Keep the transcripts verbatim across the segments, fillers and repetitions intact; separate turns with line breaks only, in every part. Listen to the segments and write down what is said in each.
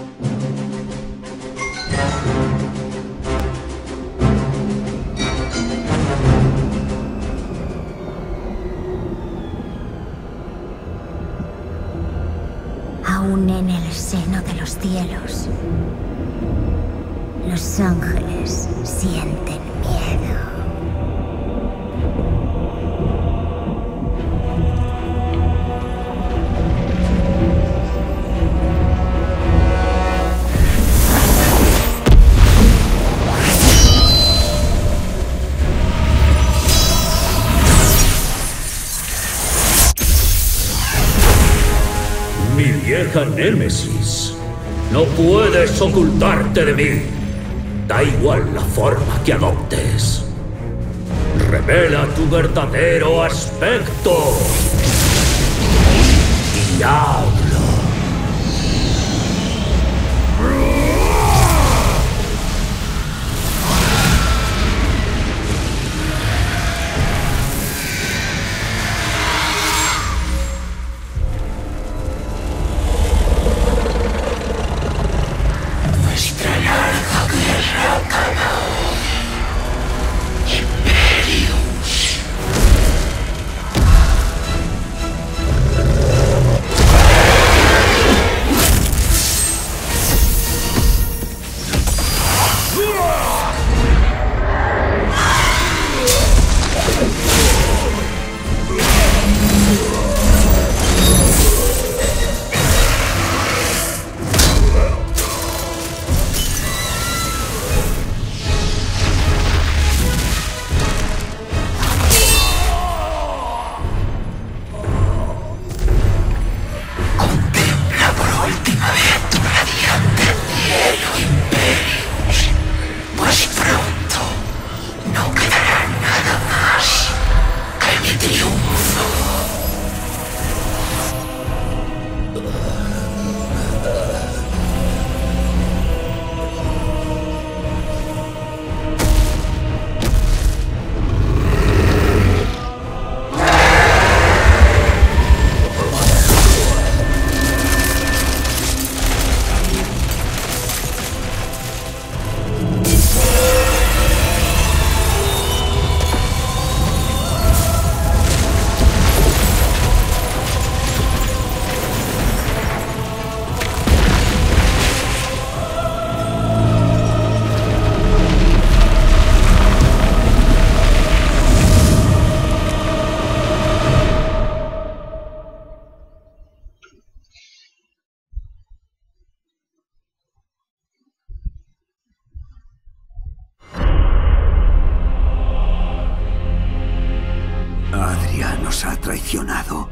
Aún en el seno de los cielos, los ángeles sienten miedo.
Mi vieja Némesis, no puedes ocultarte de mí. Da igual la forma que adoptes. Revela tu verdadero aspecto. Diablo.
Adria nos ha traicionado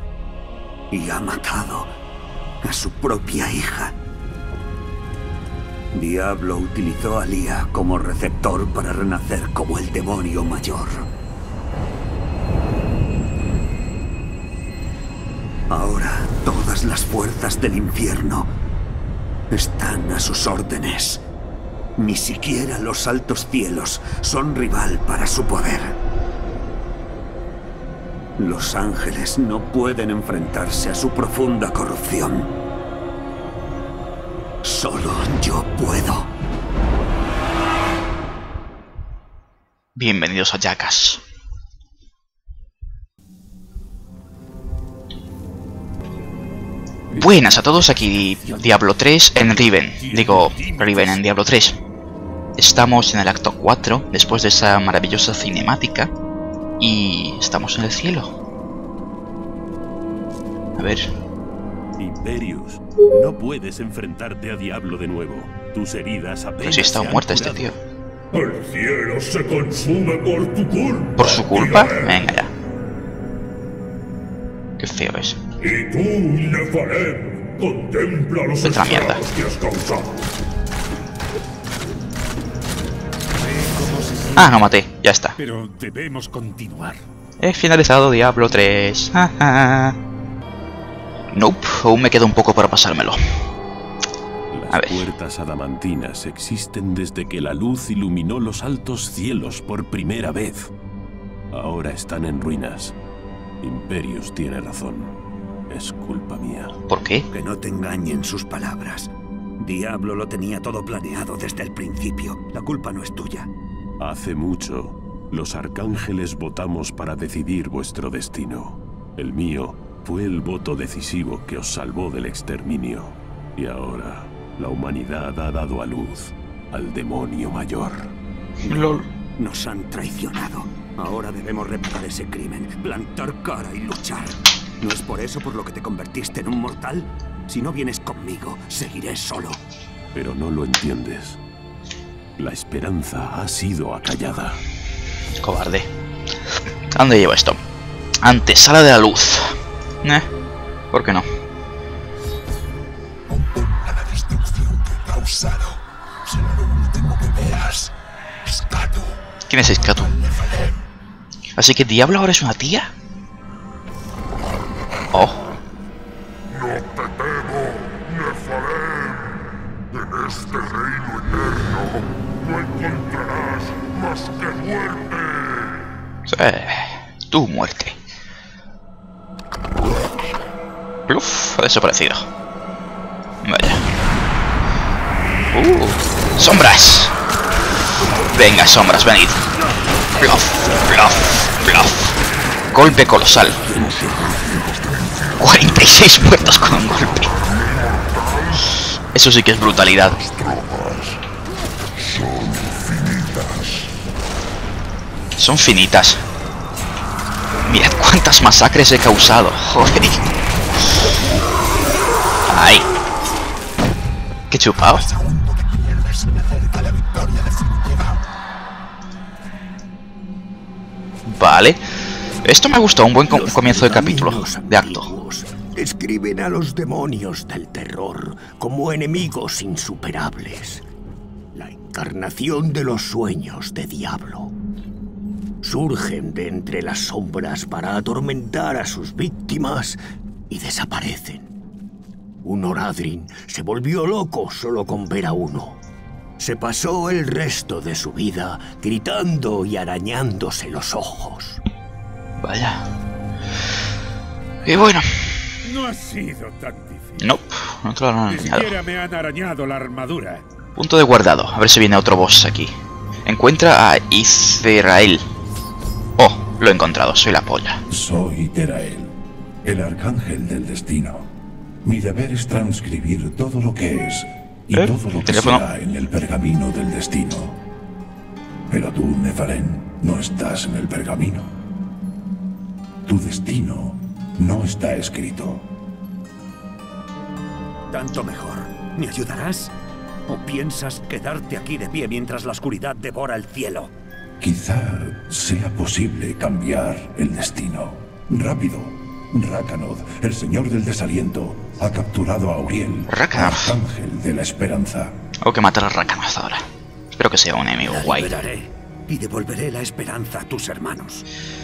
y ha matado a su propia hija. Diablo utilizó a Lía como receptor para renacer como el demonio mayor. Ahora todas las fuerzas del infierno están a sus órdenes. Ni siquiera los altos cielos son rival para su poder. Los ángeles no pueden enfrentarse a su profunda corrupción. Solo yo puedo.
Bienvenidos a Jackass. Buenas a todos, aquí Diablo tres en Riven. Digo, Riven en Diablo tres. Estamos en el acto cuatro, después de esa maravillosa cinemática. Y estamos en el cielo. A ver.
Imperius, no puedes enfrentarte a Diablo de nuevo. Tus heridas apenas.
Pero si está muerto este tío.
El cielo se consume por tu culpa.
¿Por su culpa? Venga ya. Qué feo es.
Y tú, Nephalem, contempla los
Vete a la mierda.
estragos que has causado.
Ah, no maté, ya está.
Pero debemos continuar.
He finalizado Diablo tres. Nope, aún me queda un poco para pasármelo. A
Las
ver.
puertas adamantinas existen desde que la luz iluminó los altos cielos por primera vez. Ahora están en ruinas. Imperius tiene razón. Es culpa mía.
¿Por qué?
Que no te engañen sus palabras. Diablo lo tenía todo planeado desde el principio. La culpa no es tuya.
Hace mucho, los arcángeles votamos para decidir vuestro destino. El mío fue el voto decisivo que os salvó del exterminio. Y ahora, la humanidad ha dado a luz al demonio mayor.
Lol.
Nos han traicionado. Ahora debemos reparar ese crimen, plantar cara y luchar. ¿No es por eso por lo que te convertiste en un mortal? Si no vienes conmigo, seguiré solo.
Pero no lo entiendes. La esperanza ha sido acallada.
Cobarde. ¿A dónde lleva esto? Antesala de la luz. Eh, ¿por qué no?
A la destrucción que he causado será lo último que veas. Escatu.
¿Quién es Escatu? Así que Diablo ahora es una tía. Oh.
No te temo, Nefarem. En este reino eterno no encontrarás más que muerte.
Sí, tu muerte. Pluf, ha desaparecido. Vaya. Uh, sombras. Venga, sombras, venid. Pluf, pluf, pluf. Golpe colosal. cuarenta y seis muertos con un golpe. Eso sí que es brutalidad. Son finitas. Mirad cuántas masacres he causado. Joder. Ay. Qué chupado. Vale. Esto me gustó, un buen com comienzo de capítulo, de acto.
Describen a los demonios del terror como enemigos insuperables. La encarnación de los sueños de Diablo. Surgen de entre las sombras para atormentar a sus víctimas y desaparecen. Un Oradrin se volvió loco solo con ver a uno. Se pasó el resto de su vida gritando y arañándose los ojos.
Vaya. Y bueno.
No ha sido tan difícil.
Nope, no te lo han
Ni
arañado.
siquiera me han arañado la armadura.
Punto de guardado. A ver si viene otro boss aquí. Encuentra a Izrael. Oh, lo he encontrado. Soy la polla.
Soy Terael, el arcángel del destino. Mi deber es transcribir todo lo que es y
¿Eh?
todo lo que
¿Teléfono?
será en el pergamino del destino. Pero tú, Nefarem, no estás en el pergamino. Tu destino no está escrito.
Tanto mejor. ¿Me ayudarás? ¿O piensas quedarte aquí de pie mientras la oscuridad devora el cielo?
Quizá sea posible cambiar el destino. Rápido. Rakanoth, el señor del desaliento, ha capturado a Auriel,
Rakanoth.
arcángel de la esperanza.
Tengo que matar a Rakanoth ahora. Espero que sea un enemigo
La
guay.
liberaré y devolveré la esperanza a tus hermanos.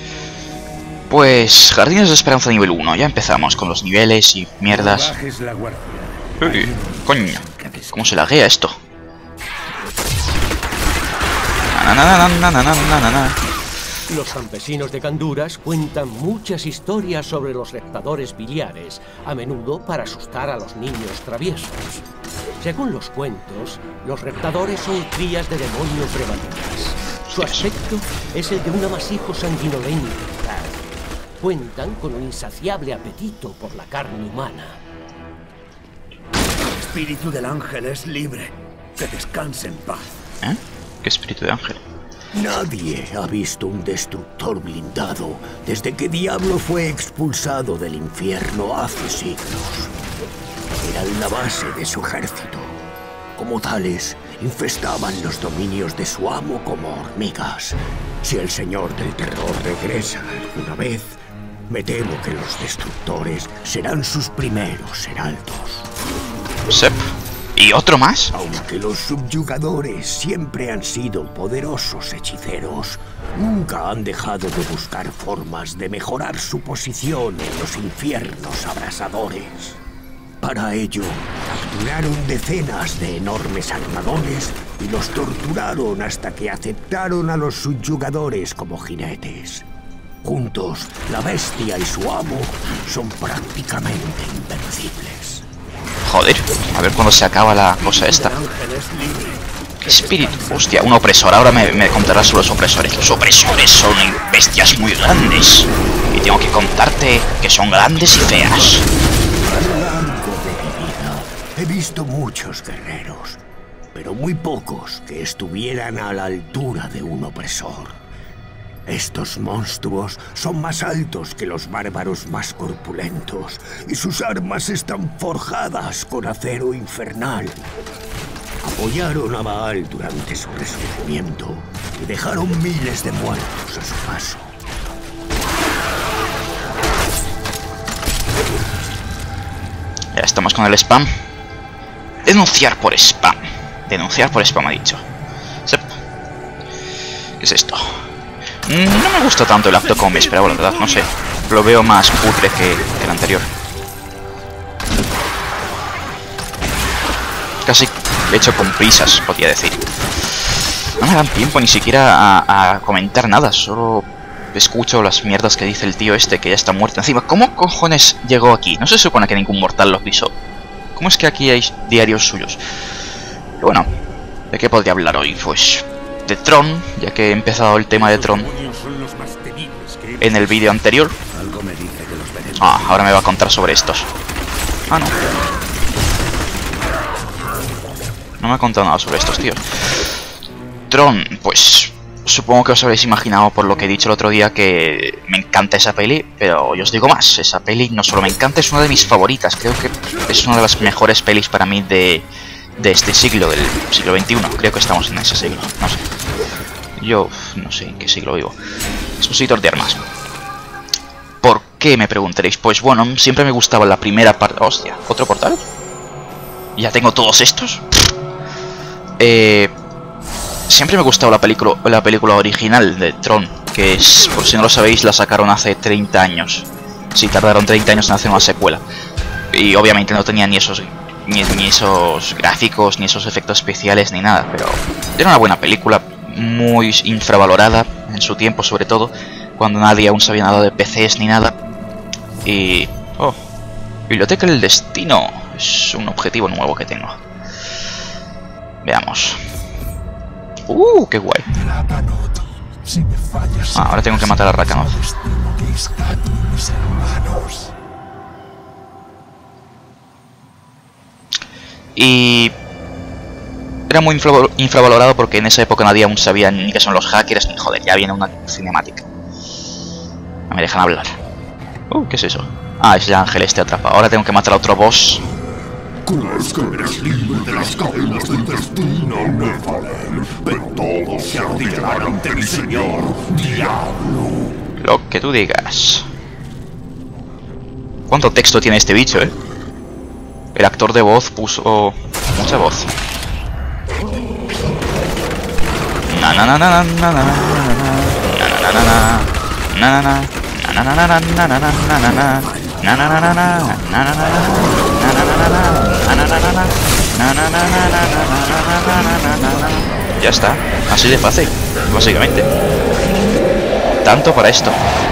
Pues Jardines de Esperanza nivel uno. Ya empezamos con los niveles y mierdas.
No bajes la guardia.
Uy, coño. ¿Cómo se laguea esto? Na, na, na, na, na, na, na, na, na.
Los campesinos de Ganduras cuentan muchas historias sobre los reptadores biliares, a menudo para asustar a los niños traviesos. Según los cuentos, los reptadores son crías de demonio prematuras. Su aspecto es el de un amasijo sanguinolento. Cuentan con un insaciable apetito por la carne humana.
El espíritu del ángel es libre. Que descanse en paz.
¿Eh? ¿Qué espíritu de ángel?
Nadie ha visto un destructor blindado desde que Diablo fue expulsado del infierno hace siglos. Eran la base de su ejército. Como tales, infestaban los dominios de su amo como hormigas. Si el señor del terror regresa alguna vez, me temo que los destructores serán sus primeros heraldos.
Sep. ¿Y otro más?
Aunque los subyugadores siempre han sido poderosos hechiceros, nunca han dejado de buscar formas de mejorar su posición en los infiernos abrasadores. Para ello, capturaron decenas de enormes armadones y los torturaron hasta que aceptaron a los subyugadores como jinetes. Juntos, la bestia y su amo son prácticamente invencibles.
Joder, a ver cuándo se acaba la cosa esta. ¿Qué espíritu? Hostia, un opresor. Ahora me, me contarás sobre los opresores. Los opresores son bestias muy grandes. Y tengo que contarte que son grandes y feas.
A lo largo de mi vida he visto muchos guerreros, pero muy pocos que estuvieran a la altura de un opresor. Estos monstruos son más altos que los bárbaros más corpulentos, y sus armas están forjadas con acero infernal. Apoyaron a Baal durante su resurgimiento y dejaron miles de muertos a su paso.
Ya estamos con el spam. Denunciar por spam. Denunciar por spam, ha dicho. Sep. ¿Qué es esto? No me gusta tanto el acto como me esperaba, la verdad, no sé. Lo veo más putre que, que el anterior. Casi hecho con prisas, podría decir. No me dan tiempo ni siquiera a, a comentar nada, solo escucho las mierdas que dice el tío este, que ya está muerto. Encima, ¿cómo cojones llegó aquí? No se supone que ningún mortal lo pisó. ¿Cómo es que aquí hay diarios suyos? Y bueno, ¿de qué podría hablar hoy? Pues de Tron, ya que he empezado el tema de Tron en el vídeo anterior. Ah, ahora me va a contar sobre estos. Ah, no. No me ha contado nada sobre estos tíos. Tron, pues supongo que os habréis imaginado por lo que he dicho el otro día que me encanta esa peli, pero yo os digo más, esa peli no solo me encanta, es una de mis favoritas. Creo que es una de las mejores pelis para mí de, de este siglo, del siglo veintiuno. Creo que estamos en ese siglo, no sé. Yo no sé en qué siglo vivo. Expositor de armas. ¿Por qué, me preguntaréis? Pues bueno, siempre me gustaba la primera parte... Hostia, ¿otro portal? ¿Ya tengo todos estos? Eh... Siempre me ha gustado la película, la película original de Tron, que es, por si no lo sabéis, la sacaron hace treinta años. Sí, tardaron treinta años en hacer una secuela. Y obviamente no tenía ni esos, ni, ni esos gráficos, ni esos efectos especiales, ni nada. Pero era una buena película, muy infravalorada en su tiempo, sobre todo, cuando nadie aún sabía nada de P Cs ni nada. Y... oh, Biblioteca del Destino. Es un objetivo nuevo que tengo. Veamos. Uh, qué guay. Ah, ahora tengo que matar a Rakanov. Y era muy infra infravalorado porque en esa época nadie aún sabía ni qué son los hackers, ni joder, ya viene una cinemática. No me dejan hablar. Uh, ¿qué es eso? Ah, es el ángel este atrapado. Ahora tengo que matar a otro boss.
¿Crees que eres libre de las cadenas del destino, Nephalem? Pero todos se arrodillarán ante mi señor, Diablo.
Lo que tú digas. ¿Cuánto texto tiene este bicho, eh? El actor de voz puso mucha voz. Na na na na na na na na na na na na. Ya está, así de fácil, básicamente. Tanto para esto.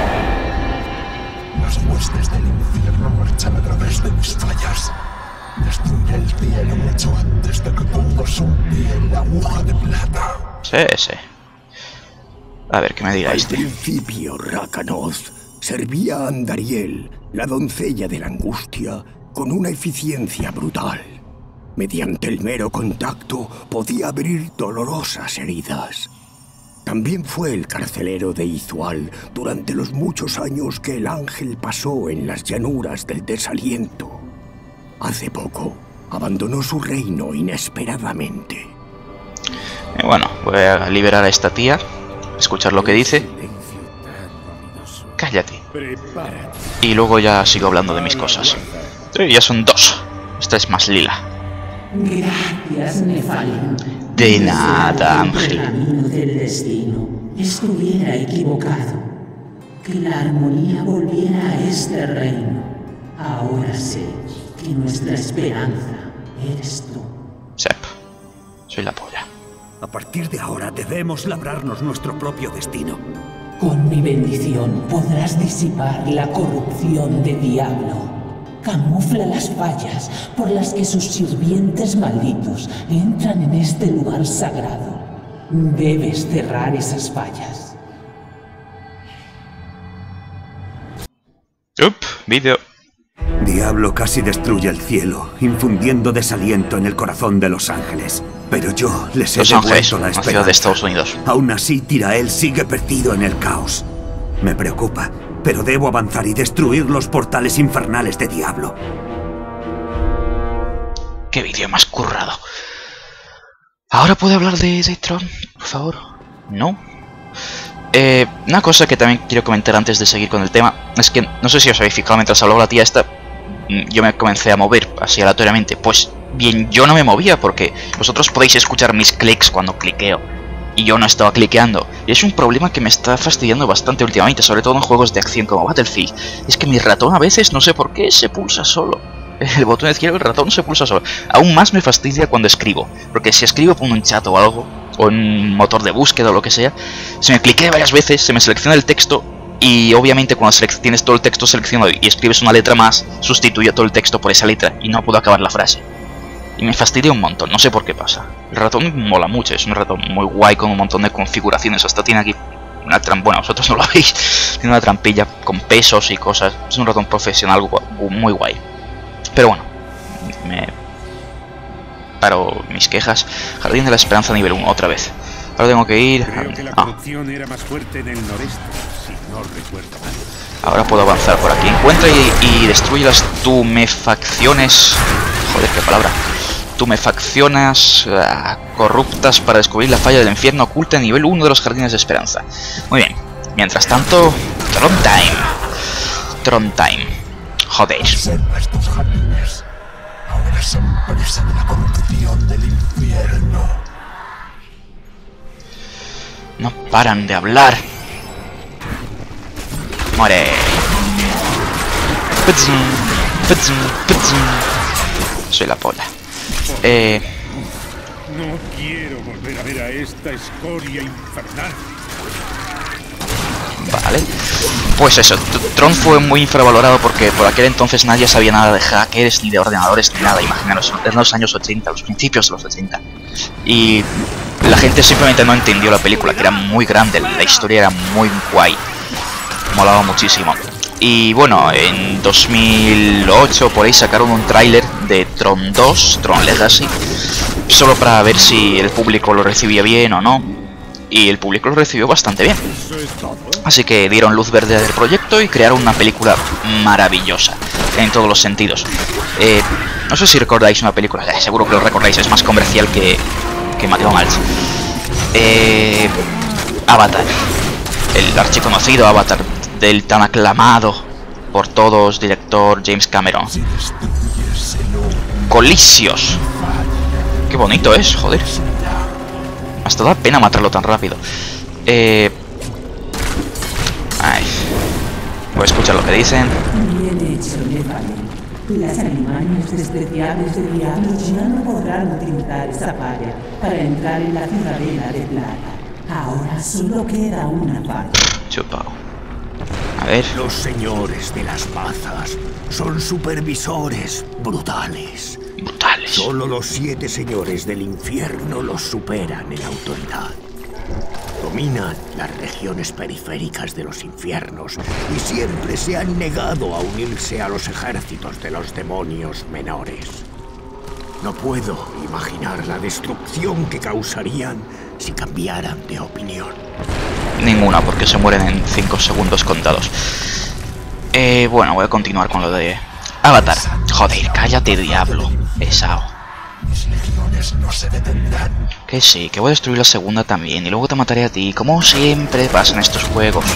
Las huestes del infierno marchan a través de mis fallas. Destruiré el cielo mucho antes de que pongas un pie en la aguja de plata.
Sí, sí. A ver, ¿qué me diga este?
Al principio, Rakanoth servía a Andariel, la doncella de la angustia, con una eficiencia brutal. Mediante el mero contacto podía abrir dolorosas heridas. También fue el carcelero de Izual durante los muchos años que el ángel pasó en las llanuras del desaliento. Hace poco abandonó su reino inesperadamente.
Eh, bueno, voy a liberar a esta tía, escuchar lo que dice. Cállate. Y luego ya sigo hablando de mis cosas. Sí, ya son dos. Esta es más lila.
Gracias, Nephalem.
De nada, Ángel.
El camino del destino estuviera equivocado. Que la armonía volviera a este reino. Ahora sé que nuestra esperanza eres tú.
Sep, soy la polla.
A partir de ahora debemos labrarnos nuestro propio destino.
Con mi bendición podrás disipar la corrupción de Diablo. camufla las fallas por las que sus sirvientes malditos entran en este lugar sagrado. Debes cerrar esas fallas.
Up, vídeo.
Diablo casi destruye el cielo, infundiendo desaliento en el corazón de los ángeles. Pero yo les he
Los Ángeles,
devuelto la
una ciudad
esperanza.
de Estados Unidos.
Aún así, Tyrael sigue perdido en el caos. Me preocupa, pero debo avanzar y destruir los portales infernales de Diablo.
Qué vídeo más currado. ¿Ahora puedo hablar de, de Tron, por favor? ¿No? Eh, una cosa que también quiero comentar antes de seguir con el tema es que, no sé si os habéis fijado mientras hablaba la tía esta, yo me comencé a mover así aleatoriamente. Pues bien, yo no me movía porque vosotros podéis escuchar mis clics cuando cliqueo y yo no estaba cliqueando. Y es un problema que me está fastidiando bastante últimamente, sobre todo en juegos de acción como Battlefield. Es que mi ratón a veces, no sé por qué, se pulsa solo. El botón izquierdo del ratón se pulsa solo. Aún más me fastidia cuando escribo, porque si escribo por un chat o algo, o en un motor de búsqueda o lo que sea, se me cliquea varias veces, se me selecciona el texto y obviamente cuando tienes todo el texto seleccionado y escribes una letra más, sustituye todo el texto por esa letra y no puedo acabar la frase. Y me fastidia un montón, no sé por qué pasa. El ratón mola mucho, es un ratón muy guay con un montón de configuraciones, hasta tiene aquí una trampilla, bueno, vosotros no lo veis, tiene una trampilla con pesos y cosas, es un ratón profesional muy guay. Pero bueno, me paro mis quejas. Jardín de la Esperanza nivel uno, otra vez. Ahora tengo que ir...
Creo que la
ah.
corrupción era más fuerte en el noreste, si no recuerdo mal.
Ahora puedo avanzar por aquí. Encuentra y, y destruye las tumefacciones... Joder, qué palabra. Tumefacciones uh, corruptas para descubrir la falla del infierno oculta en nivel uno de los Jardines de Esperanza. Muy bien. Mientras tanto... Tron Time. Tron Time. Joder.
Observa estos jardines. Ahora son presa de la corrupción del infierno.
No paran de hablar. Muere. Soy la polla. Eh...
No quiero volver a ver a esta escoria infernal.
Vale. Pues eso, Tron fue muy infravalorado porque por aquel entonces nadie sabía nada de hackers, ni de ordenadores, ni nada. Imaginaros, en los años ochenta, los principios de los ochenta. Y la gente simplemente no entendió la película, que era muy grande, la historia era muy guay. Molaba muchísimo. Y bueno, en dos mil ocho por ahí sacaron un tráiler de Tron dos, Tron Legacy, solo para ver si el público lo recibía bien o no. Y el público lo recibió bastante bien. Así que dieron luz verde al proyecto y crearon una película maravillosa, en todos los sentidos. Eh, no sé si recordáis una película, eh, seguro que lo recordáis, es más comercial que, que McDonald's. Eh, Avatar, el archiconocido Avatar, del tan aclamado por todos director James Cameron. Colisios. Qué bonito es, joder. Hasta da pena matarlo tan rápido. Eh... Ay. Voy a escuchar lo que dicen.
Bien hecho, Nefalén. Las alimañas despreciables de Diablo ya no podrán utilizar esa falla para entrar en la ciudadela de plata. Ahora solo queda una falla.
Chupao. A ver.
Los señores de las mazas son supervisores brutales.
Brutales.
Solo los siete señores del infierno los superan en autoridad. Dominan las regiones periféricas de los infiernos y siempre se han negado a unirse a los ejércitos de los demonios menores. No puedo imaginar la destrucción que causarían si cambiaran de opinión.
Ninguna, porque se mueren en cinco segundos contados. Eh, bueno, voy a continuar con lo de Avatar. Joder, cállate, diablo. Pesado.
Mis legiones no se detendrán.
Que sí, que voy a destruir la segunda también. Y luego te mataré a ti, como siempre pasa en estos juegos.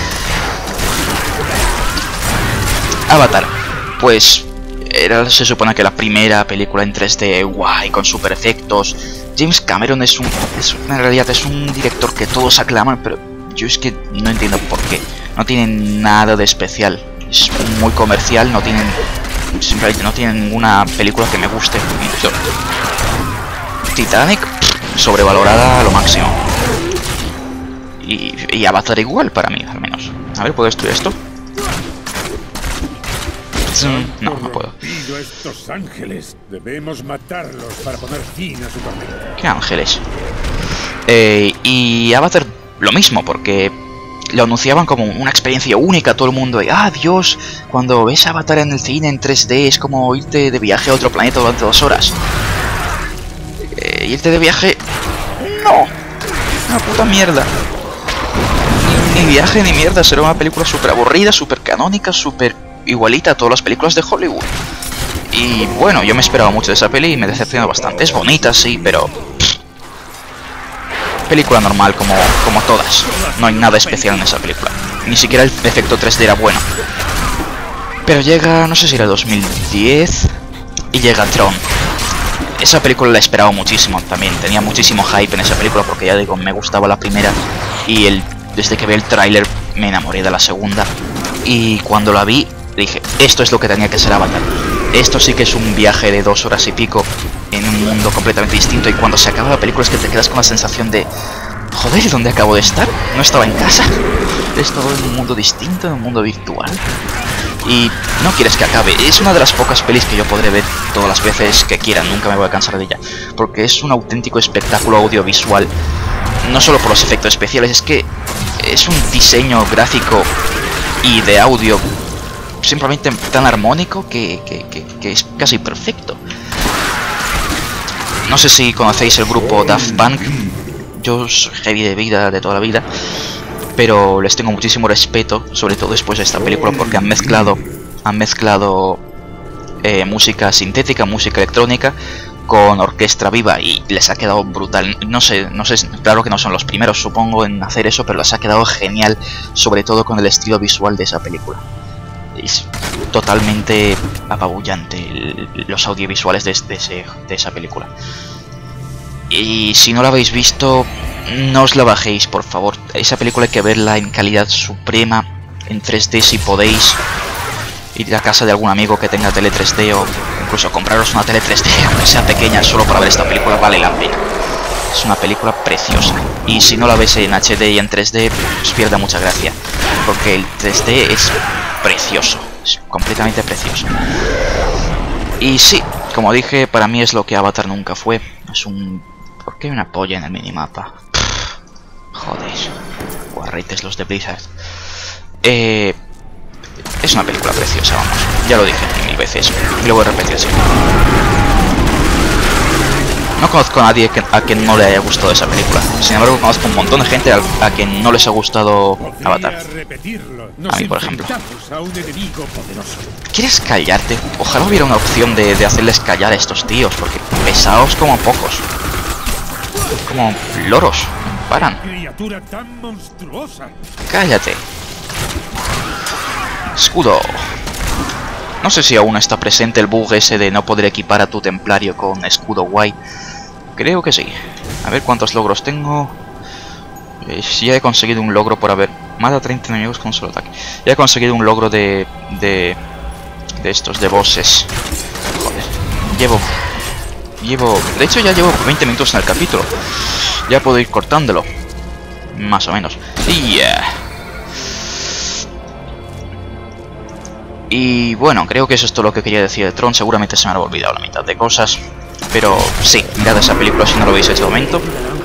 Avatar. Pues era, se supone que la primera película en tres D guay, con super efectos. James Cameron es un, es, en realidad es un director que todos aclaman, pero yo es que no entiendo por qué. No tiene nada de especial. Es muy comercial, no tienen, simplemente no tienen ninguna película que me guste mucho. Titanic, sobrevalorada a lo máximo. Y, y Avatar igual para mí, al menos. A ver, ¿puedo destruir esto? No, no puedo.
Estos ángeles. Debemos matarlos para poner fin a su tormento.
¿Qué ángeles? Eh, y Avatar lo mismo, porque lo anunciaban como una experiencia única a todo el mundo. Y, ah, Dios, cuando ves Avatar en el cine en tres D es como irte de viaje a otro planeta durante dos horas. Eh, irte de viaje... ¡No! Una puta mierda. Ni viaje ni mierda, será una película súper aburrida, súper canónica, súper igualita a todas las películas de Hollywood. Y bueno, yo me esperaba mucho de esa peli y me decepcionó bastante. Es bonita, sí, pero... pff, película normal como, como todas. No hay nada especial en esa película. Ni siquiera el efecto tres D era bueno. Pero llega, no sé si era dos mil diez, y llega Tron. Esa película la he esperado muchísimo también. Tenía muchísimo hype en esa película porque ya digo, me gustaba la primera. Y el, desde que vi el tráiler me enamoré de la segunda. Y cuando la vi, dije, esto es lo que tenía que ser Avatar. Esto sí que es un viaje de dos horas y pico en un mundo completamente distinto. Y cuando se acaba la película es que te quedas con la sensación de... joder, ¿dónde acabo de estar? No estaba en casa. He estado en un mundo distinto, en un mundo virtual. Y no quieres que acabe. Es una de las pocas pelis que yo podré ver todas las veces que quiera. Nunca me voy a cansar de ella. Porque es un auténtico espectáculo audiovisual. No solo por los efectos especiales, es que es un diseño gráfico y de audio simplemente tan armónico que, que, que, que es casi perfecto. No sé si conocéis el grupo Daft Punk. Yo soy heavy de vida, de toda la vida, pero les tengo muchísimo respeto, sobre todo después de esta película, porque han mezclado han mezclado eh, música sintética, música electrónica con orquesta viva y les ha quedado brutal. No sé, no sé, claro que no son los primeros, supongo, en hacer eso, pero les ha quedado genial, sobre todo con el estilo visual de esa película. Es totalmente apabullante el, los audiovisuales de, de, ese, de esa película. Y si no la habéis visto, no os la bajéis, por favor. Esa película hay que verla en calidad suprema, en tres D si podéis. Ir a casa de algún amigo que tenga tele tres D o incluso compraros una tele tres D, aunque sea pequeña, solo para ver esta película vale la pena. Es una película preciosa. Y si no la ves en H D y en tres D, os pierde mucha gracia. Porque el tres D es precioso, es completamente precioso. Y sí, como dije, para mí es lo que Avatar nunca fue. Es un... ¿por qué hay una polla en el minimapa? Joder, guarretes los de Blizzard. Eh... Es una película preciosa, vamos. Ya lo dije mil veces y lo voy a repetir así. No conozco a nadie que, a quien no le haya gustado esa película. Sin embargo, conozco un montón de gente a, a quien no les ha gustado Avatar. A mí, por ejemplo. ¿Quieres callarte? Ojalá hubiera una opción de, de hacerles callar a estos tíos, porque pesados como pocos. Como loros. No paran. Cállate. Escudo. No sé si aún está presente el bug ese de no poder equipar a tu templario con escudo guay. Creo que sí. A ver cuántos logros tengo. Eh, ya he conseguido un logro por haber... mata a treinta enemigos con un solo ataque. Ya he conseguido un logro de... De, de estos, de bosses. Joder. Llevo... Llevo... De hecho ya llevo veinte minutos en el capítulo. Ya puedo ir cortándolo. Más o menos. Y... Yeah. Y bueno, creo que eso es todo lo que quería decir de Tron. Seguramente se me habrá olvidado la mitad de cosas. Pero sí, mirad esa película si no lo veis en este momento.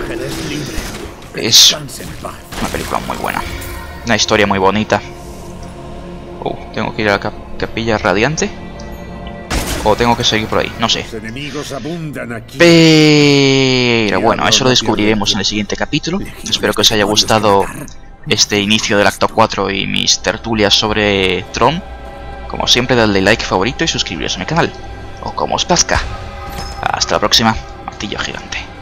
Es una película muy buena. Una historia muy bonita. Uh, tengo que ir a la cap capilla radiante. O tengo que seguir por ahí, no sé. Pero bueno, eso lo descubriremos en el siguiente capítulo. Espero que os haya gustado este inicio del acto cuatro y mis tertulias sobre Tron. Como siempre, dadle like, favorito y suscribiros a mi canal. O como os plazca. Hasta la próxima. Martillo gigante.